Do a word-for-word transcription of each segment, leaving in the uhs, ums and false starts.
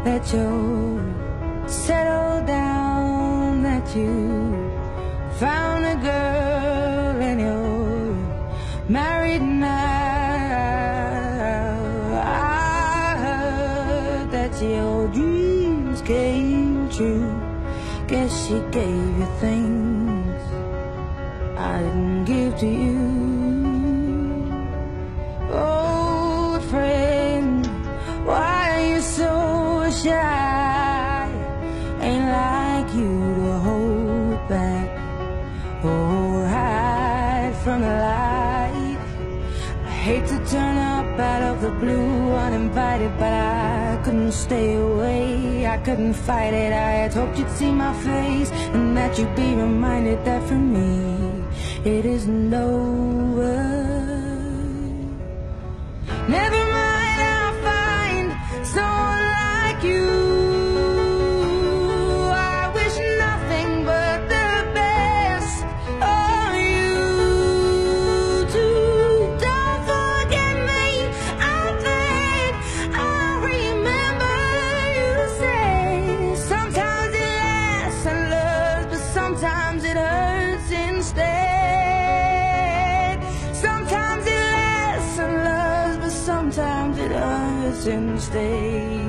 that you're settled down, that you found a girl and you're married now. I heard that your dreams came true. Guess she gave you things I didn't give to you. Old friend, why are you so shy? Ain't like you to hold back or hide from the light. I hate to turn up out of the blue uninvited, but I couldn't stay away, I couldn't fight it. I had hoped you'd see my face and that you'd be reminded that for me it isn't over. Never mind, I'll find someone like you. I wish nothing but the best for you too. Don't forget me, I think I remember you say sometimes it lasts and loves, but sometimes it hurts instead. Sometimes it lasts and loves, but sometimes it hurts instead.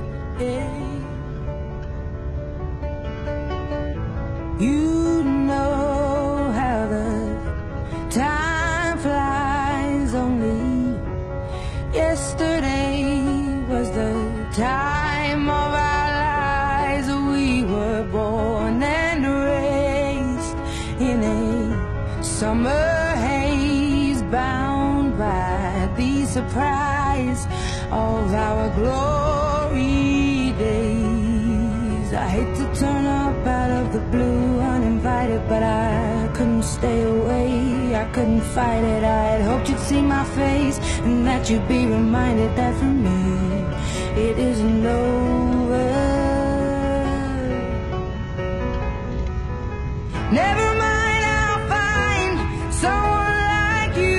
You know how the time flies. Only yesterday was the time of our lives. We were born and raised in a summer haze, bound by the surprise of our glory days. I hate to turn up out of the blue uninvited, but I couldn't stay away, I couldn't fight it. I had hoped you'd see my face and that you'd be reminded that for me it isn't over. Never mind, I'll find someone like you.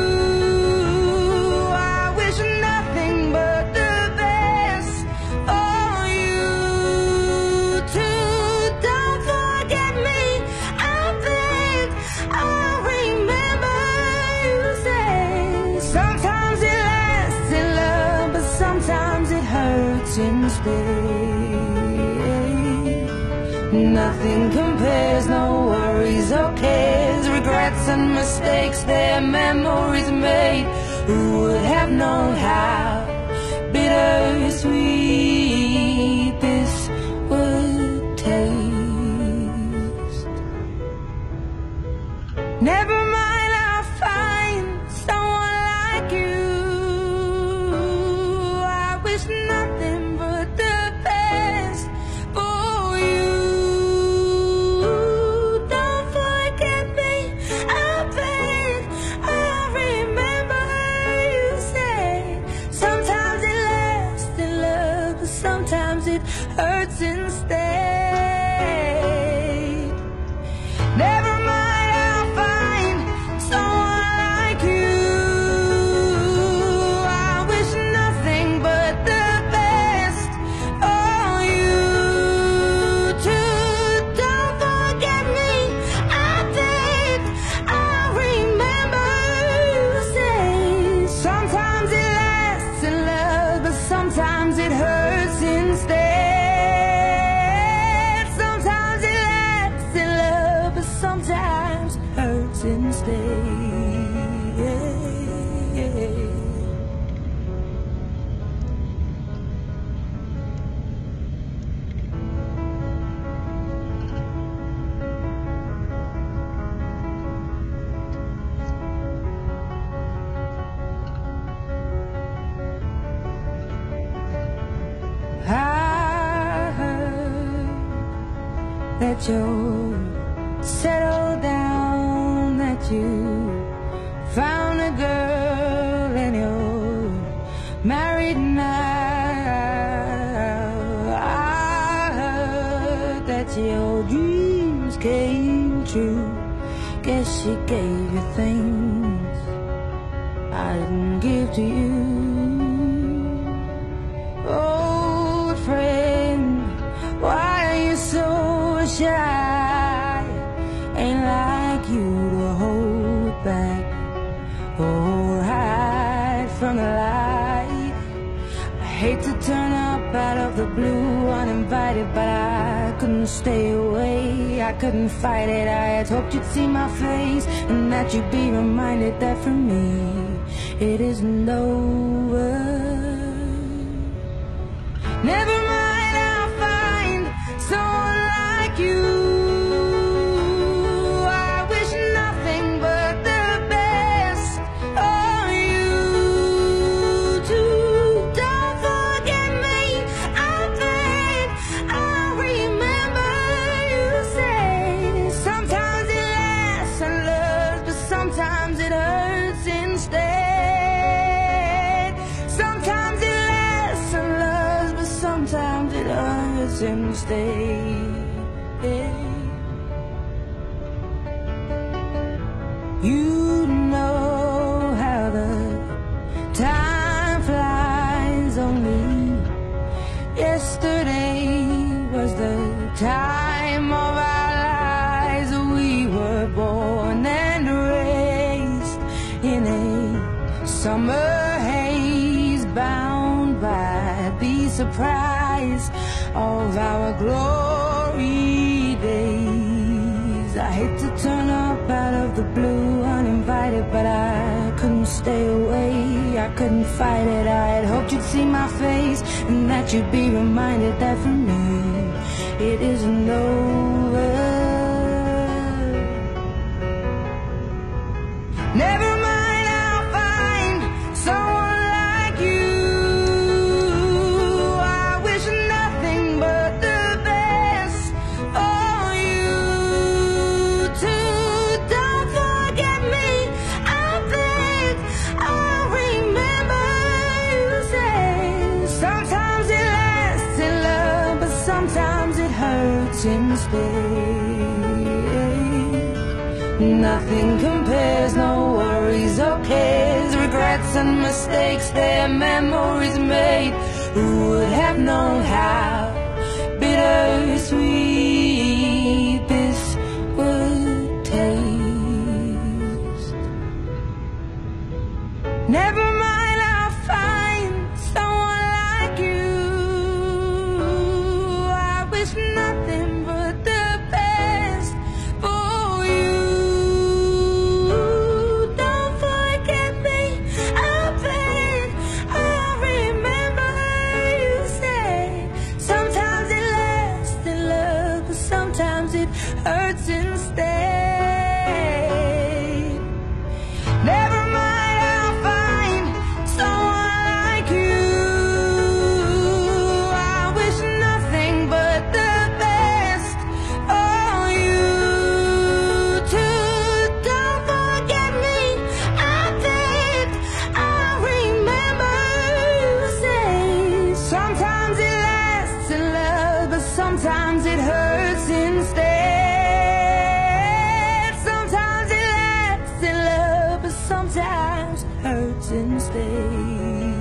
I wish nothing but the best for you too. Don't forget me, I think I remember you say sometimes it lasts in love, but sometimes it hurts instead. Nothing compares, no worries or cares, regrets and mistakes, their memories made. Who would have known how bittersweet this would taste? Never mind, I'll find someone like you. I wish nothing but the best for you. Don't forget me, I think I remember you say sometimes it lasts in love, but sometimes it hurts instead. Never mind, I'll find someone like you. I wish nothing but the best for you too. Don't forget me, I think I remember you say sometimes it lasts in love, but sometimes it hurts instead. Sometimes it lasts in love, but sometimes hurts instead. I heard that you're settled down, that you found a girl and you're married now. I heard that your dreams came true. Guess she gave you things I didn't give to you. Old friend, hate to turn up out of the blue uninvited, but I couldn't stay away, I couldn't fight it. I had hoped you'd see my face and that you'd be reminded that for me it isn't over. Never mind, I'll find someone like you. I wish nothing but the best for you too. Don't forget me, I think I remember you say sometimes it lasts and loves, but sometimes it hurts instead. Sometimes it lasts and loves, but sometimes it hurts instead. You know how the time flies. Only yesterday was the time of our lives. We were born and raised in a summer haze, bound by the surprise of our glory days. I hate to turn up out of the blue uninvited, but I couldn't stay away, I couldn't fight it. I had hoped you'd see my face and that you'd be reminded that for me it isn't over. Never mind, I'll find someone like you. I wish nothing but the best for you too. Don't forget me, I think I remember you say sometimes it lasts in love, but sometimes it hurts instead. Nothing compares, no worries or cares, regrets and mistakes, their memories made. Who would have known how bittersweet this would taste? Never mind, I'll find someone like you. I wish nothing but the best for you. Don't forget me, I think I remember you say sometimes it lasts in love, but sometimes it hurts instead. Never mind, I'll find someone like you. I wish nothing but the best for you too. Don't forget me, I think I remember you say sometimes it lasts in love, but sometimes it hurts instead. Sometimes it lasts in love, but sometimes it hurts instead.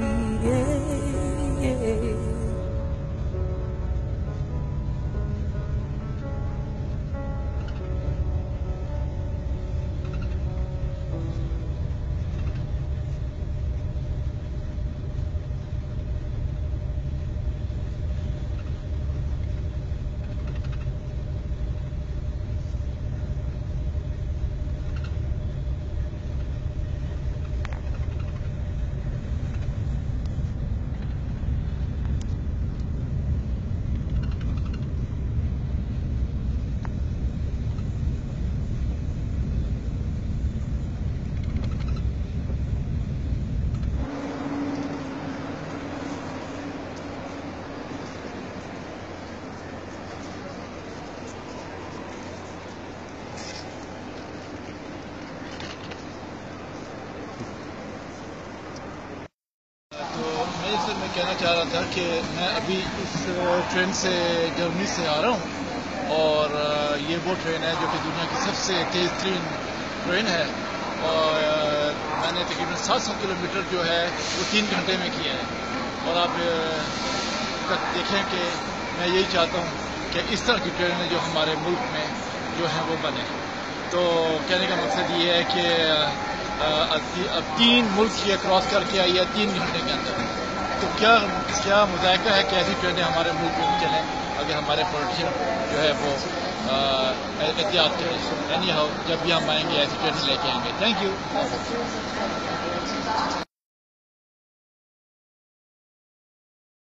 میں کہنا چاہ رہا تھا کہ میں ابھی اس train سے جرمنی سے آ رہا ہوں، اور یہ وہ ٹرین ہے جو کہ دنیا کی سب سے تیز ترین ٹرین ہے، اور میں نے تقریباً سات سو کلو میٹر جو ہے وہ تین گھنٹے میں کیا ہے. اور آپ دیکھیں کہ میں یہی چاہتا ہوں کہ اس طرح کی ٹرینیں جو ہمارے ملک میں جو ہیں وہ بنے. تو کہنے کا مقصد یہ ہے کہ اب تین ملک یہ کراس کر کے آئی ہے تین گھنٹے کے اندر. تو کیا کیا مذائقہ ہے کہ ایسی ٹرینیں ہمارے ملک میں چلیں اگر ہمارے پولیٹیشین جو ہے وہ احتیاط کریں. اینی ہاؤ جب بھی ہم آئیں گے ایسی ٹرینیں لے کے آئیں گے. Thank you.